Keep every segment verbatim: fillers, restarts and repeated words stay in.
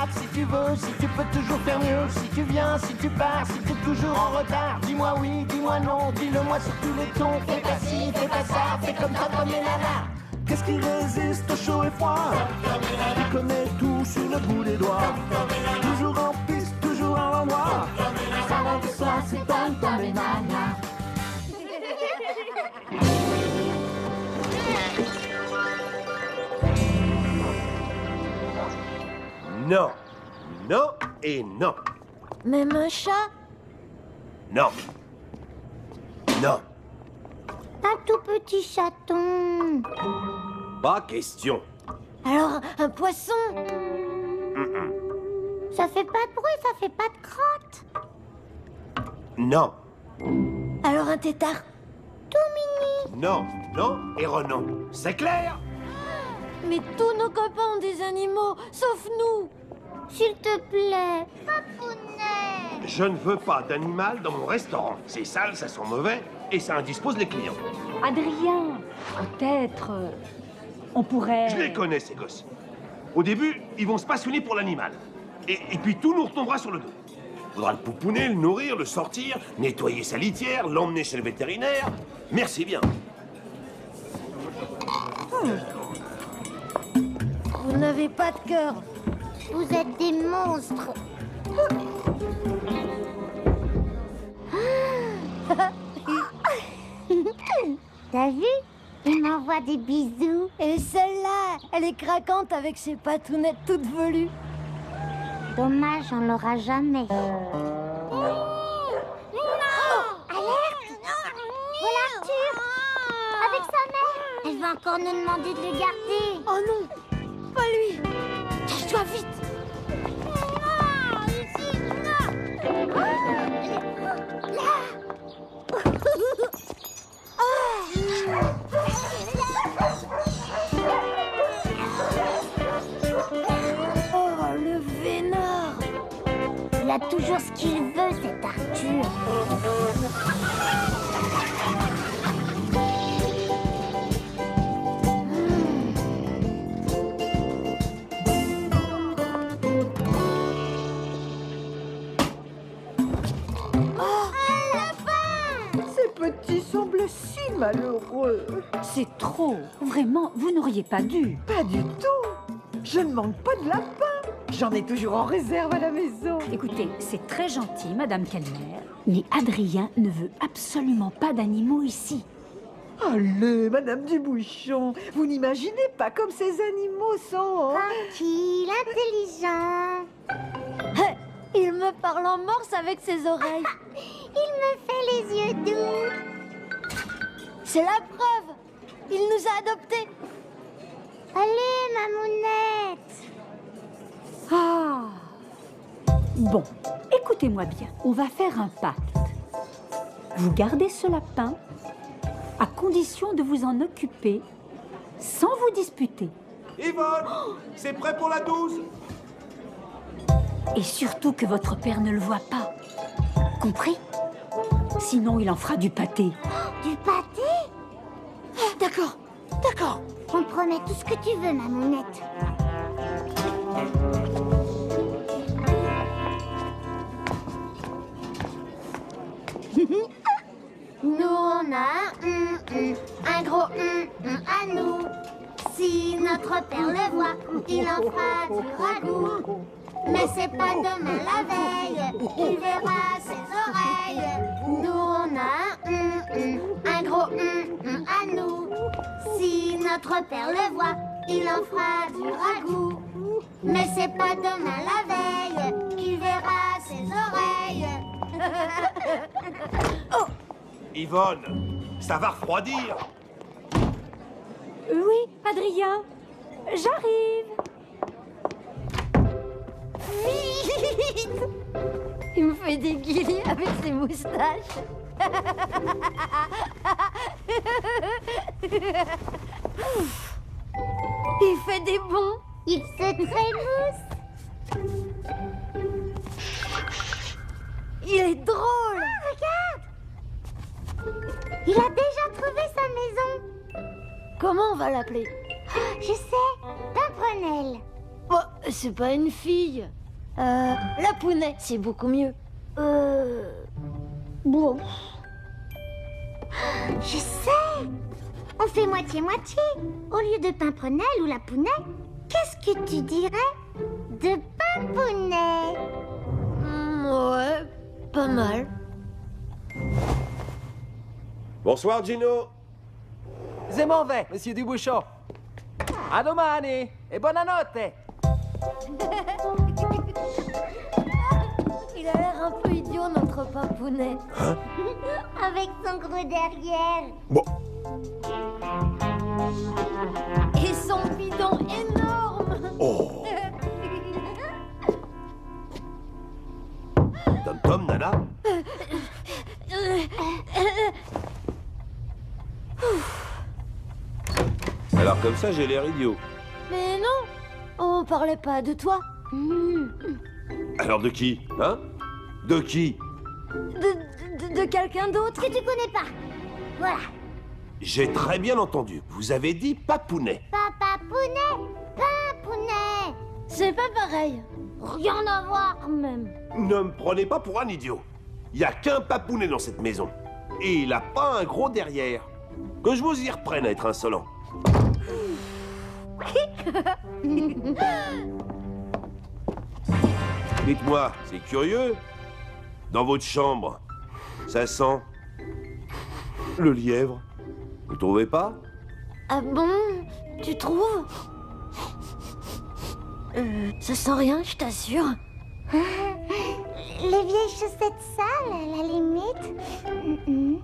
regardes, si tu veux, si tu peux toujours faire mieux. Si tu viens, si tu pars, si t'es toujours en retard. Dis-moi oui, dis-moi non, dis-le-moi sur tous les tons. Fais pas ci, fais pas ça, fais comme ça, comme les nanas. Qu'est-ce qui résiste au chaud et froid? Tu connais tout sur le bout des doigts. Toujours en piste, toujours à l'endroit. Ça va de soi, c'est Tom Tom et Nana. Non, non et non. Même un chat? Non. Non. Un tout petit chaton. Pas question. Alors, un poisson? Mm-mm. Ça fait pas de bruit, ça fait pas de crotte. Non. Alors un tétard? Tout mini. Non, non et renom. C'est clair? Mais tous nos copains ont des animaux, sauf nous. S'il te plaît, papounet. Je ne veux pas d'animal dans mon restaurant. C'est sale, ça sent mauvais et ça indispose les clients. Adrien, peut-être... euh, on pourrait... Je les connais, ces gosses. Au début, ils vont se passionner pour l'animal. Et, et puis tout nous retombera sur le dos. Faudra le pouponner, le nourrir, le sortir, nettoyer sa litière, l'emmener chez le vétérinaire. Merci bien. Hmm. Vous n'avez pas de cœur. Vous êtes des monstres. T'as vu? Il m'envoie des bisous. Et celle-là, elle est craquante avec ses patounettes toutes velues. Dommage, on l'aura jamais. Non! Alerte! Voilà Arthur! Avec sa mère! Elle va encore nous demander de les garder. Oh non! Pas lui! Cache-toi vite! Non! Ici, non! Là! Oh, le vénard! Il a toujours ce qu'il veut, cet Arthur. Ces petits semblent si malheureux. C'est trop. Vraiment, vous n'auriez pas dû. Pas du tout. Je ne manque pas de lapin. J'en ai toujours en réserve à la maison. Écoutez, c'est très gentil, Madame Kellner, mais Adrien ne veut absolument pas d'animaux ici. Allez, Madame Dubouchon, vous n'imaginez pas comme ces animaux sont. Hein? Tranquille, intelligent. Il me parle en morse avec ses oreilles. Il me fait les yeux doux. C'est la preuve. Il nous a adoptés. Allez, mamounette. Ah. Bon, écoutez-moi bien, on va faire un pacte. Vous gardez ce lapin à condition de vous en occuper sans vous disputer. Yvonne, c'est prêt pour la douze? Et surtout que votre père ne le voit pas. Compris? Sinon, il en fera du pâté. Du pâté? D'accord, d'accord. On promet tout ce que tu veux, mamounette. Nous, on a un hum, hum, un gros hum, hum à nous. Si notre père le voit, il en fera du ragoût. Mais c'est pas demain la veille, il verra ses oreilles. Nous, on a un hum, hum, un gros hum, hum à nous. Si notre père le voit, il en fera du ragoût. Mais c'est pas demain la veille, qu'il verra ses oreilles. Oh! Yvonne, ça va refroidir. Oui, Adrien, j'arrive. Vite! Il me fait des guillis avec ses moustaches. Il fait des bonds. Il se trémousse. Il est drôle. Ah, regarde! Il a déjà trouvé sa maison. Comment on va l'appeler? Je sais, Pimprenelle. Oh, c'est pas une fille. Euh, la Pounet, c'est beaucoup mieux. Euh... Bon. Je sais. On fait moitié-moitié. Au lieu de Pimprenelle ou la Pounet, qu'est-ce que tu dirais de Pimpounet? Mm, ouais, pas mal. Bonsoir, Gino. Je m'en vais, monsieur Dubuchon. A domani e buonanotte. Il a l'air un peu idiot, notre Pimpounet. Avec son gros derrière. Bon. Et son bidon énorme. Oh. Tom Tom, Nana. Alors comme ça, j'ai l'air idiot. Mais non, on parlait pas de toi. Alors de qui? Hein? De qui? De, de, de quelqu'un d'autre. Que tu connais pas. Voilà. J'ai très bien entendu. Vous avez dit Papounet. Papa Pounet. Pimpounet. C'est pas pareil. Rien à voir. Même. Ne me prenez pas pour un idiot. Il y a qu'un Papounet dans cette maison. Et il a pas un gros derrière. Que je vous y reprenne à être insolent. Dites-moi, c'est curieux. Dans votre chambre, ça sent le lièvre. Vous trouvez pas? Ah bon? Tu trouves? Euh, ça sent rien, je t'assure. Les vieilles chaussettes sales, à la limite. Mm-mm.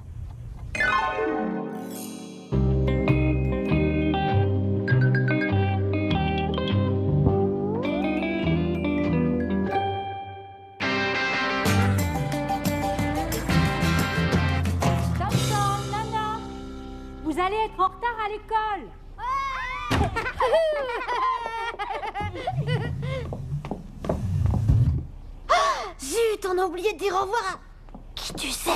Tom Tom, Nana, vous allez être en retard à l'école. Zut, on a oublié de dire au revoir à... Qui tu sais?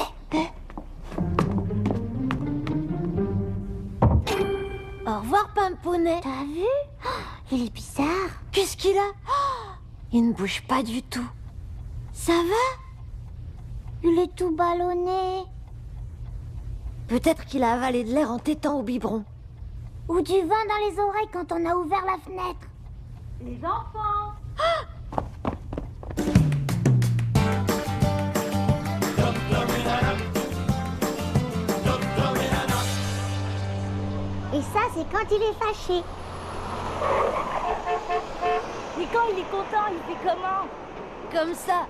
Au revoir, Pimpounet. T'as vu? Oh, il est bizarre. Qu'est-ce qu'il a? Oh, il ne bouge pas du tout. Ça va? Il est tout ballonné. Peut-être qu'il a avalé de l'air en tétant au biberon. Ou du vin dans les oreilles quand on a ouvert la fenêtre. Les enfants. Et ça, c'est quand il est fâché. Et quand il est content, il fait comment? Comme ça.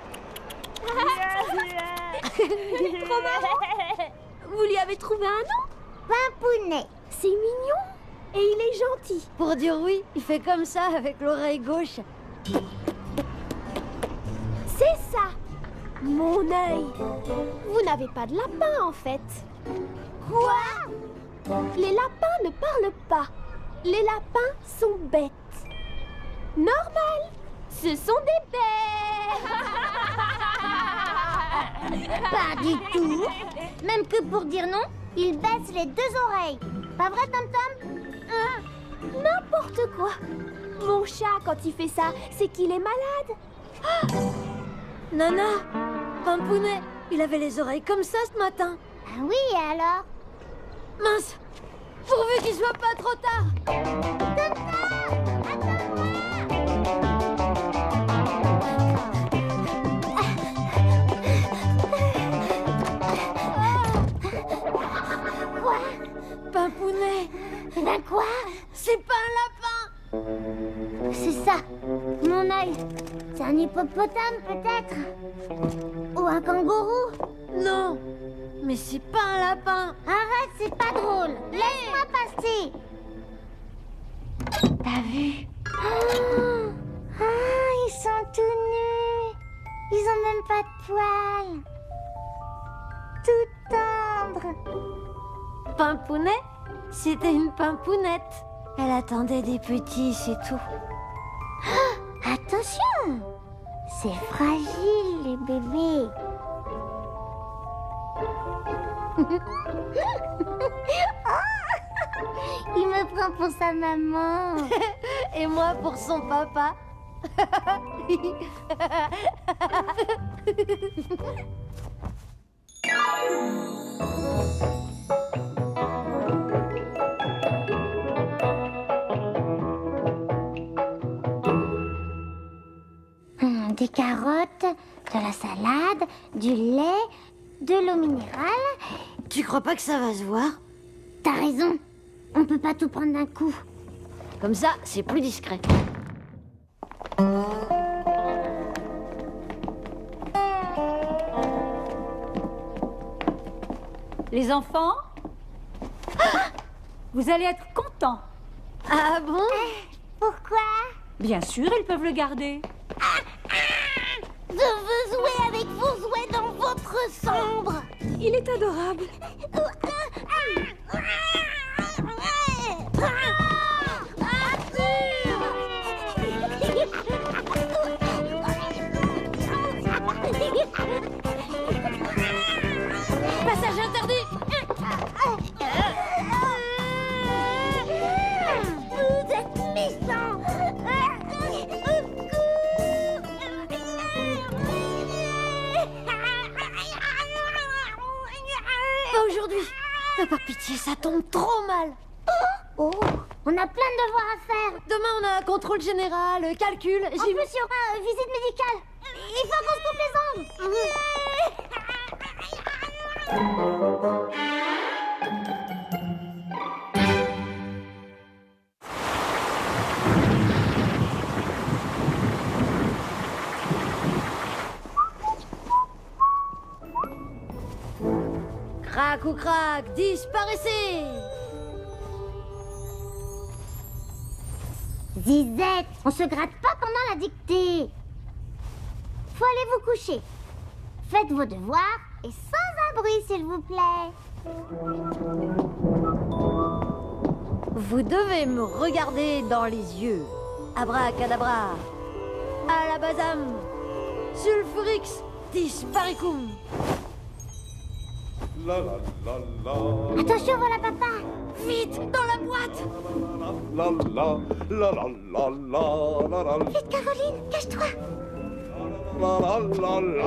Trop marrant. Vous lui avez trouvé un nom? Pimpounet. C'est mignon. Et il est gentil. Pour dire oui, il fait comme ça avec l'oreille gauche. C'est ça, mon œil. Vous n'avez pas de lapin, en fait. Quoi? Les lapins ne parlent pas. Les lapins sont bêtes. Normal, ce sont des bêtes. Pas du tout. Même que pour dire non, il baisse les deux oreilles. Pas vrai, Tom Tom? Hein? N'importe quoi. Mon chat, quand il fait ça, c'est qu'il est malade. Nana, Pimpounet, il avait les oreilles comme ça ce matin. Ah oui, et alors? Mince, pourvu qu'il soit pas trop tard. Tom Tom, attends-moi. Quoi? Pimpounet, Ben quoi? c'est pas un lapin. C'est ça, mon œil. C'est un hippopotame, peut-être? Ou un kangourou? Non, mais c'est pas un lapin. Arrête, c'est pas drôle. Laisse-moi passer. T'as vu? Oh, ah, ils sont tout nus. Ils ont même pas de poils. Tout tendre. Pimpounet, c'était une pimpounette. Elle attendait des petits, c'est tout. Attention, c'est fragile, les bébés. Il me prend pour sa maman. Et moi pour son papa. Hum, des carottes, de la salade, du lait, de l'eau minérale. Tu crois pas que ça va se voir? T'as raison. On peut pas tout prendre d'un coup. Comme ça, c'est plus discret. Les enfants, vous allez être contents. Ah bon? Pourquoi? Bien sûr, ils peuvent le garder. Je veux jouer avec vos jouets dans votre chambre. Il est adorable. Passage interdit! Vous êtes méchants. Pas aujourd'hui. Mais par pitié, ça tombe trop mal. Oh, on a plein de devoirs à faire. Demain, on a contrôle général, calcul. En plus, il y aura euh, visite médicale. Il faut qu'on se coupe les ongles. Crac ou crac, disparaissez! Zizette, on se gratte pas pendant la dictée. Faut aller vous coucher. Faites vos devoirs et sans un bruit, s'il vous plaît. Vous devez me regarder dans les yeux. Abracadabra. Alabazam. Sulfurix. Disparicum. La la la la. Attention, voilà papa. Vite, dans la boîte. La la la la la la la la. Vite, Caroline, cache-toi. La la la la.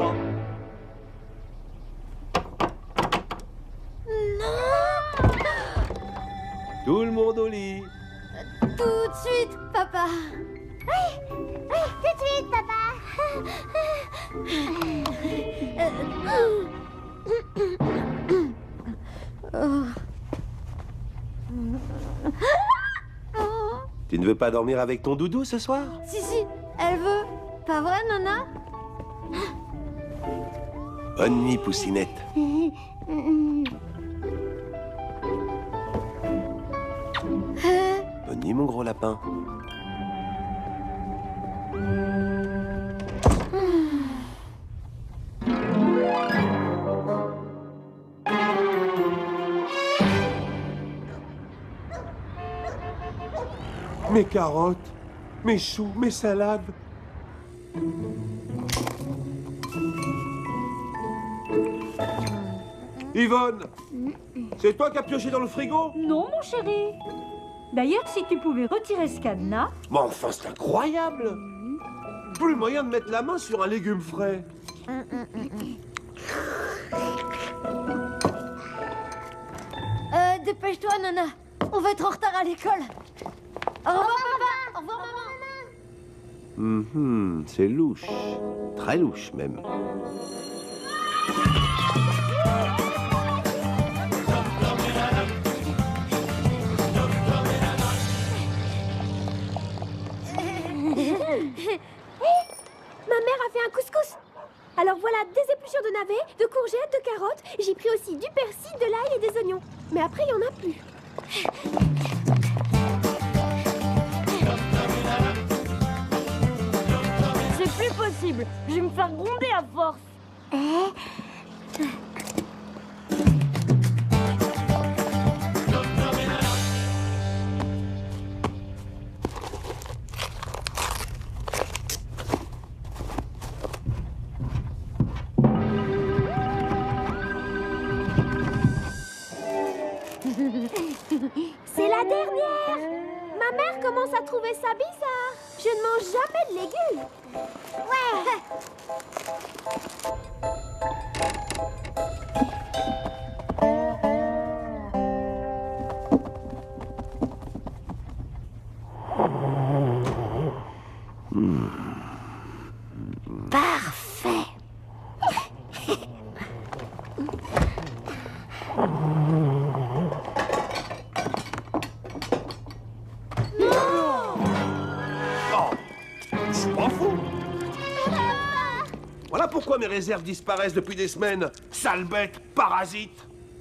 Tout le monde au lit. Tout de suite, papa. Oui, oui, tout de suite, papa. Tu ne veux pas dormir avec ton doudou ce soir? Si, si, elle veut. Pas vrai, Nana? Bonne nuit, Poussinette. Bonne nuit, mon gros lapin. Mes carottes, mes choux, mes salades. Yvonne, c'est toi qui as pioché dans le frigo? Non, mon chéri. D'ailleurs, si tu pouvais retirer ce cadenas... Mais enfin, c'est incroyable! Plus moyen de mettre la main sur un légume frais. Euh, dépêche-toi, Nana. On va être en retard à l'école. Au revoir, papa. Au revoir, maman. Mhm, c'est louche. Très louche, même. Ma mère a fait un couscous. Alors voilà des épluchures de navets, de courgettes, de carottes. J'ai pris aussi du persil, de l'ail et des oignons. Mais après, il n'y en a plus. C'est plus possible. Je vais me faire gronder à force. C'est la dernière. Ma mère commence à trouver ça bizarre. Je Je ne mange jamais de légumes. Ouais. Mmh. Parfait. Voilà pourquoi mes réserves disparaissent depuis des semaines. Sale bête, parasite.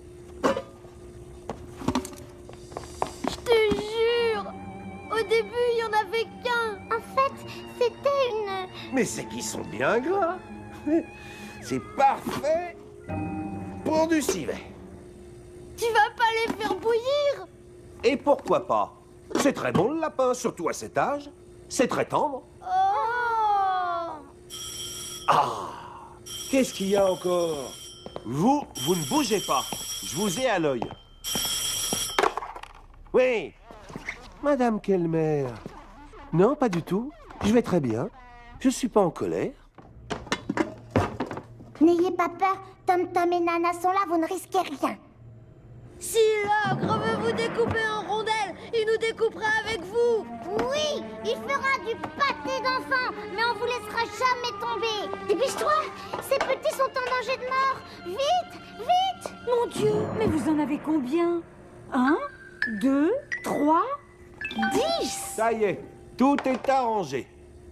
Je te jure, au début, il y en avait qu'un. En fait, c'était une... Mais c'est qu'ils sont bien gras. C'est parfait pour du civet. Tu vas pas les faire bouillir? Et pourquoi pas? C'est très bon le lapin, surtout à cet âge. C'est très tendre. Oh! Ah! Qu'est-ce qu'il y a encore? Vous, vous ne bougez pas. Je vous ai à l'œil. Oui. Madame Kelmer. Non, pas du tout. Je vais très bien. Je suis pas en colère. N'ayez pas peur, Tom Tom et Nana sont là, vous ne risquez rien. Si l'ogre veut vous découper en rondelles, il nous découpera avec vous. Oui, il fera du pâté d'enfant, mais on vous laissera jamais tomber. Dépêche-toi, ces petits sont en danger de mort. Vite, vite. Mon Dieu, mais vous en avez combien? Un, deux, trois, dix. Ça y est, tout est arrangé.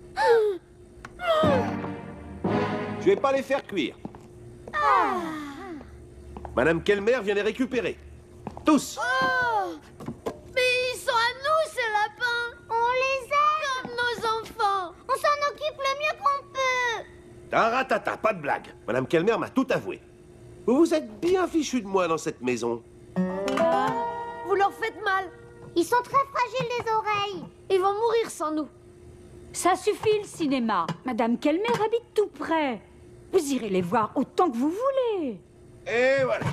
Je vais pas les faire cuire. Ah. Madame Kelmer vient les récupérer. Tous. Oh! Mais ils sont à nous, ces lapins. On les aime. Comme nos enfants. On s'en occupe le mieux qu'on peut. Taratata, pas de blague. Madame Kelmer m'a tout avoué. Vous vous êtes bien fichu de moi dans cette maison. Ah, vous leur faites mal. Ils sont très fragiles les oreilles. Ils vont mourir sans nous. Ça suffit le cinéma. Madame Kelmer habite tout près. Vous irez les voir autant que vous voulez. Et voilà.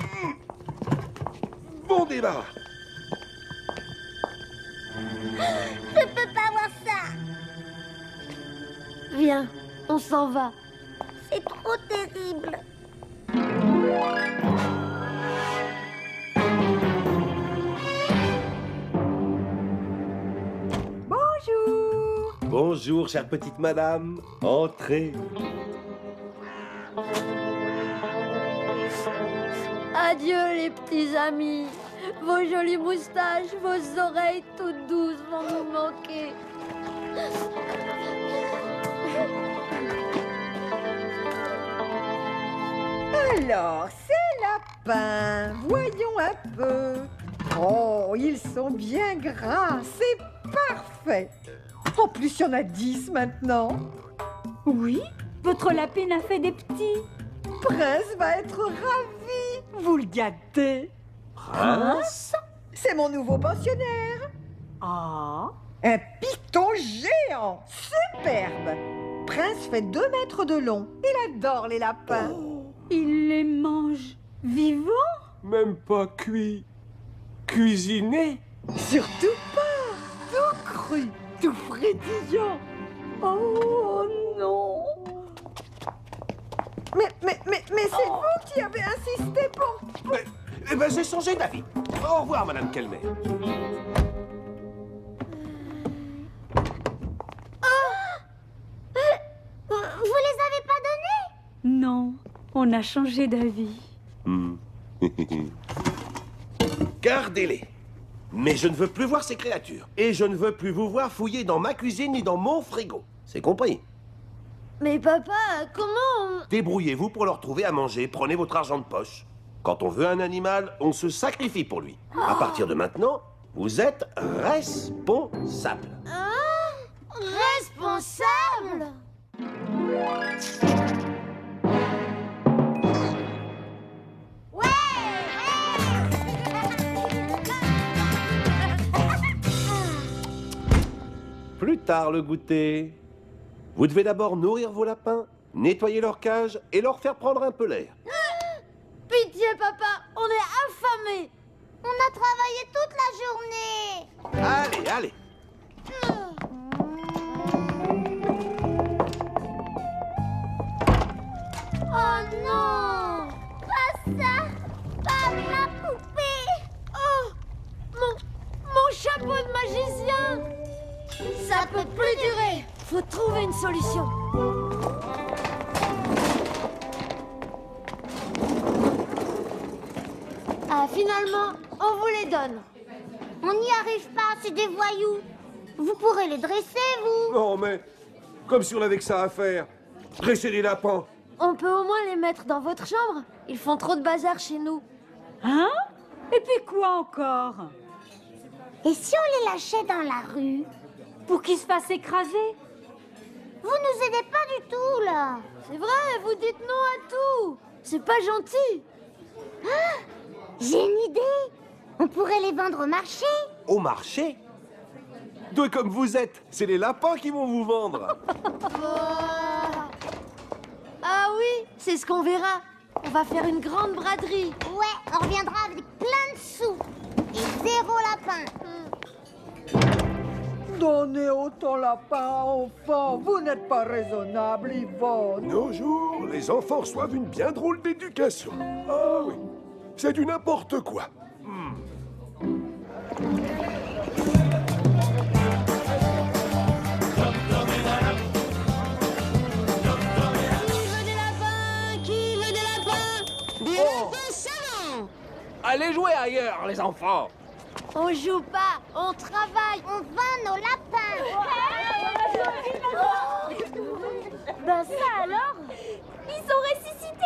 Bon débarras. Je peux pas voir ça. Viens, on s'en va. C'est trop terrible. Bonjour. Bonjour, chère petite madame. Entrez. Adieu, les petits amis. Vos jolies moustaches, vos oreilles toutes douces vont nous manquer. Alors, ces lapins, voyons un peu. Oh, ils sont bien gras, c'est parfait. En plus, il y en a dix maintenant. Oui, votre lapine a fait des petits. Prince va être ravi. Vous le gâtez. Prince? C'est mon nouveau pensionnaire. Ah, Un python géant, superbe. Prince fait deux mètres de long. Il adore les lapins. il les mange vivants? Même pas cuit. Cuisiné? Surtout pas. Tout cru, tout frétillant. Oh non. Mais, mais, mais, mais c'est vous qui avez insisté pour... Mais, eh ben, j'ai changé d'avis. Au revoir, Madame Kelmer. Vous les avez pas donnés? Non, on a changé d'avis. Hmm. Gardez-les. Mais je ne veux plus voir ces créatures. Et je ne veux plus vous voir fouiller dans ma cuisine ni dans mon frigo. C'est compris? Mais papa, comment on... Débrouillez-vous pour leur trouver à manger. Prenez votre argent de poche. Quand on veut un animal, on se sacrifie pour lui. À partir de maintenant, vous êtes responsable. Hein? Responsable? Plus tard le goûter. Vous devez d'abord nourrir vos lapins, nettoyer leur cage et leur faire prendre un peu l'air. Pitié, papa, on est affamés. On a travaillé toute la journée. Allez, allez. Ça peut plus durer. Faut trouver une solution. Ah, finalement, on vous les donne. On n'y arrive pas, c'est des voyous. Vous pourrez les dresser, vous. Non, mais comme si on avait que ça à faire. Dresser des lapins. On peut au moins les mettre dans votre chambre. Ils font trop de bazar chez nous. Hein? Et puis quoi encore? Et si on les lâchait dans la rue? Pour qu'ils se fassent écraser? Vous nous aidez pas du tout, là. C'est vrai, vous dites non à tout. C'est pas gentil. Ah, j'ai une idée. On pourrait les vendre au marché. Au marché? Deux comme vous êtes, c'est les lapins qui vont vous vendre. Ah oui, c'est ce qu'on verra. On va faire une grande braderie. Ouais, on reviendra avec plein de sous. Et zéro lapin. Donnez autant lapin, enfant. Vous n'êtes pas raisonnable, Yvonne. Nos jours, les enfants reçoivent une bien drôle d'éducation. Ah oui, c'est du n'importe quoi. Hmm. Allez jouer ailleurs, les enfants. On joue pas, on travaille. On vend nos lapins. Ben ça alors? Ils ont ressuscité.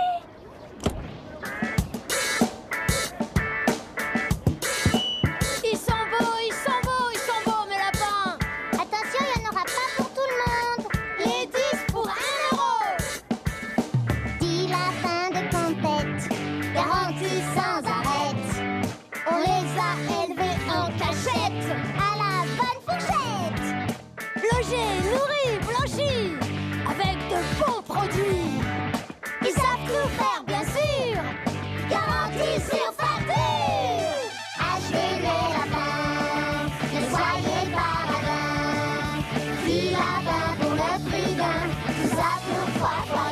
Ils sont beaux, ils sont beaux, ils sont beaux, mes lapins. Attention, il n'y en aura pas pour tout le monde. Les dix pour un euro. Dix lapins de compète, garantis sans arrêt. On les a élevés en cachette, à la bonne fourchette. Logés, nourris, blanchis, avec de bons produits. Ils savent tout faire, bien sûr. Garantie sur facture. Achetez des lapins, ne soyez pas radins. Dix lapins pour le prix d'un, tout ça pour trois fois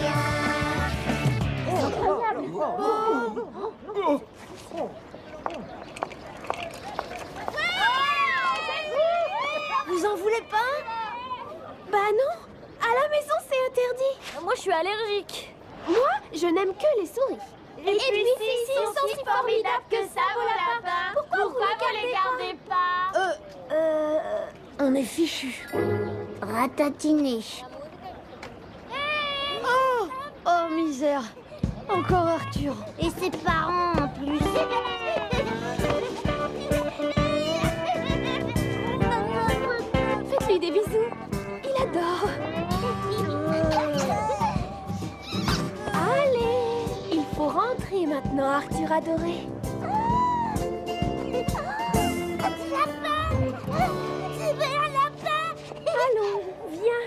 rien. Vous en voulez pas? Bah non, à la maison c'est interdit. Moi, je suis allergique. Moi, je n'aime que les souris. Et, puis, si, ils sont, si formidables que ça, vos lapins, pourquoi, vous ne les gardez pas? Euh, euh, on est fichus. Ratatiné. Oh, oh misère. Encore Arthur. Et ses parents en plus. Faites-lui des bisous. Il adore. Allez, il faut rentrer maintenant, Arthur adoré. Petit lapin. Tu veux un lapin? Allons, viens.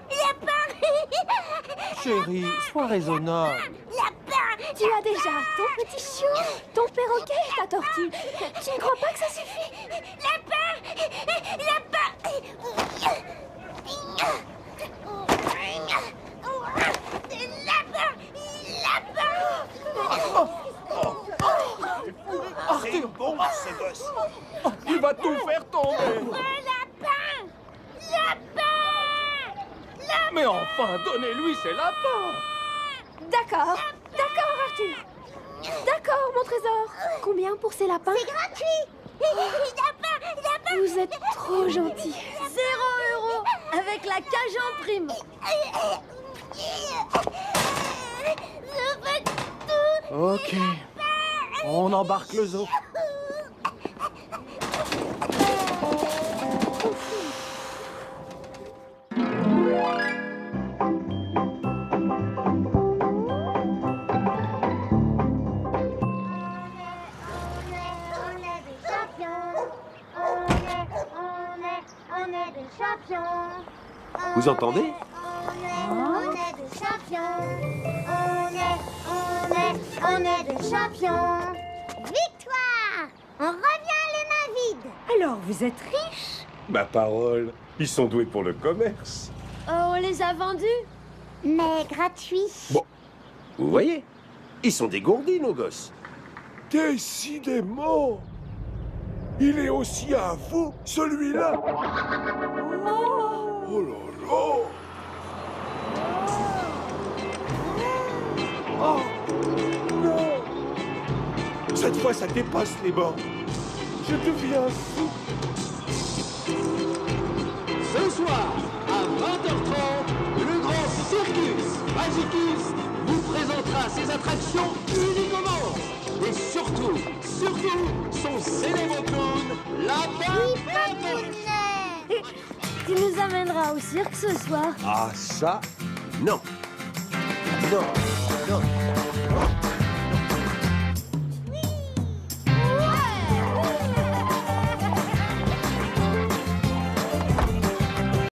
Lapin. Chérie, sois raisonnable. Lapin. Tu as déjà ton petit chiot, ton perroquet et ta tortue. Tu ne crois pas que ça suffit? Lapin. Lapin. C'est bon, ce gosse. Il va tout faire tomber. Lapin. Lapin. Mais enfin, donnez-lui ses lapins. D'accord, d'accord Arthur. D'accord mon trésor. Combien pour ces lapins? C'est gratuit. Lapin. Lapin. Vous êtes trop gentil. Zéro euro avec la cage en prime. Je veux tout. Ok. On embarque le zoo. Vous entendez? On est des champions. On est, on est, on est des champions. Victoire! On revient les mains vides. Alors, vous êtes riche? Ma parole, ils sont doués pour le commerce. Oh, on les a vendus? Mais gratuit. Bon, vous voyez, ils sont dégourdis, nos gosses. Décidément. Il est aussi à vous, celui-là. Oh là là. Oh non. Cette fois, ça dépasse les bords. Je deviens fou. Ce soir, à vingt heures trente, le grand Circus Magicus vous présentera ses attractions uniques au monde. Et surtout, surtout, son célèbre clown, Lapin Papounet. Tu nous amèneras au cirque ce soir? Ah, ça, non. Non, non.